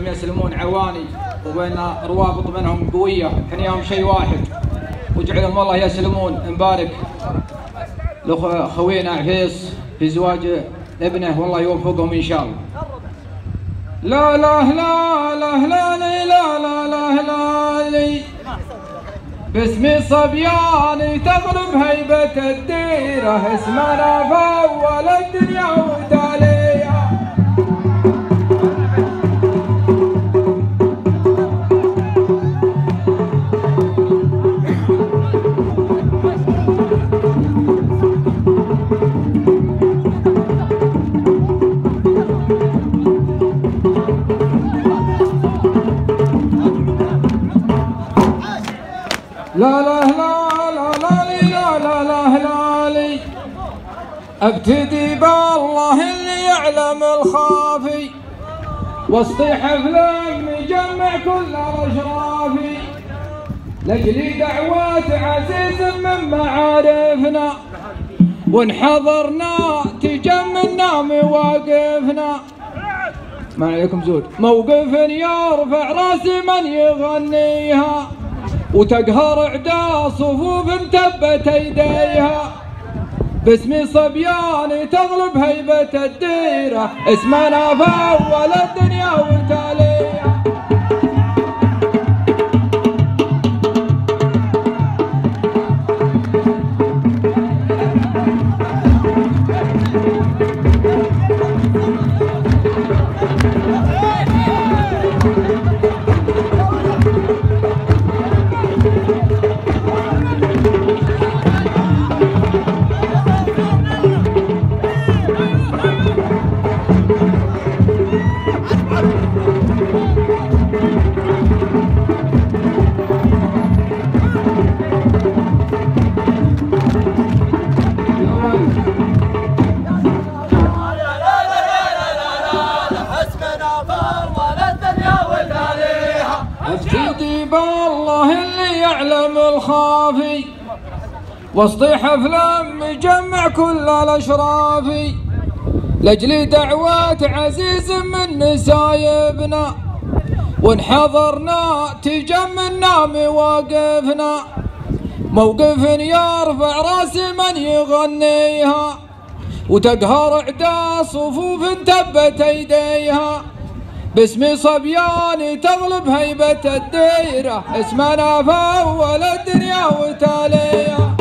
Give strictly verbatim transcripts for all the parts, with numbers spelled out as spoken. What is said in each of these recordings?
كلهم يسلمون عواني وبين روابط منهم قويه كان شيء واحد، وجعلهم الله يسلمون. نبارك لخوينا عفيس في زواج ابنه والله يوفقهم ان شاء الله. لا لا لا لا لا لا لا لا لا لي باسمي صبياني تغلب هيبة الديرة، اسمنا فول الدنيا وتاليها. لا لا لا لا لا لي لا لا لا لا لي ابتدي بالله اللي يعلم الخافي، وسط حفل مجمع كل الاشرافي، لاجلي دعوات عزيز من معارفنا، وانحضرنا تجمعنا مواقفنا. ما عليكم زود موقف يرفع راس من يغنيها، وتقهر اعداء صفوف تبت ايديها، باسمي صبياني تغلب هيبة الديرة، اسمنا فول الدنيا وتاليها. ابتدي بالله اللي يعلم الخافي، وسط حفل مجمع كل الاشرافي، لاجل دعوات عزيز من نسايبنا، وانحضرنا تجمعنا مواقفنا، موقف يرفع راس من يغنيها، وتقهر اعداء صفوف تبت ايديها، باسمي صبياني تغلب هيبة الديرة، اسمنا فول الدنيا وتاليها.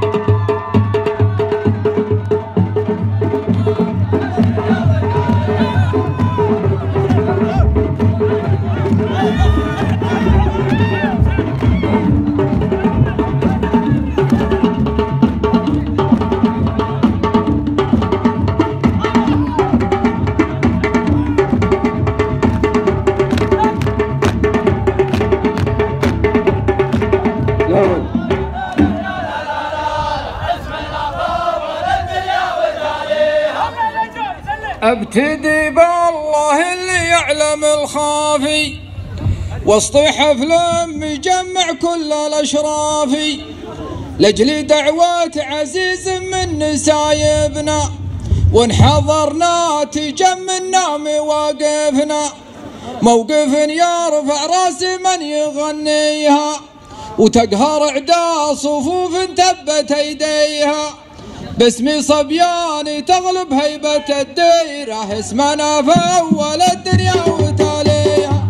ابتدي بالله اللي يعلم الخافي، وسط حفل مجمع كل الاشرافي، لاجل دعوات عزيز من نسايبنا، وانحضرنا تجمعنا مواقفنا، موقف يرفع راس من يغنيها، وتقهر اعداء صفوف تبت ايديها، باسمي صبياني تغلب هيبة الديرة، اسمنا فول الدنيا وتاليها.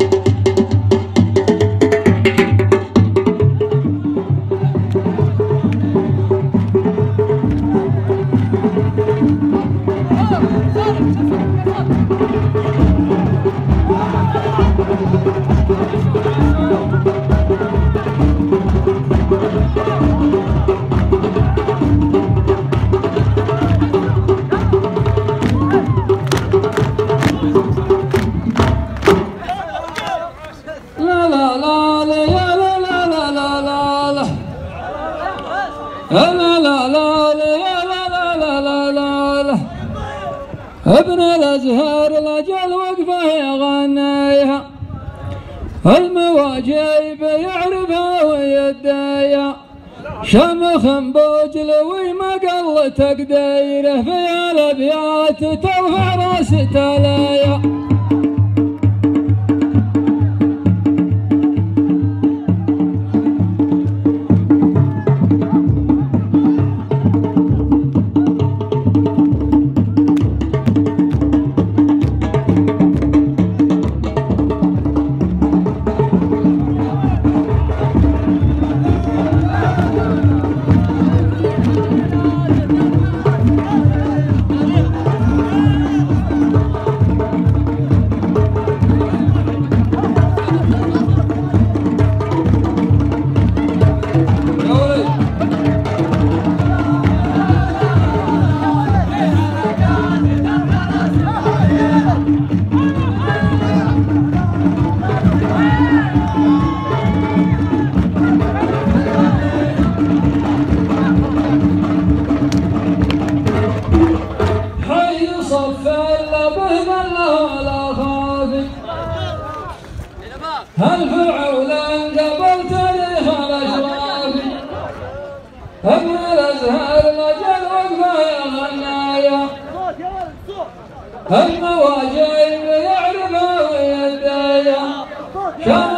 لا لا لا لا لا لا لا لا لا لا ابن الازهر الاجل وقفه يغنيها، المواجيب يعرفها ويديها، شمخ بوجلوي ما قل تقديره، في الابيات ترفع راس تاليها. هل فرعون قبل تاريخ الأشراف ابن الأزهر مجد وقفه يا غنايا المواجع يعرفها ويدايا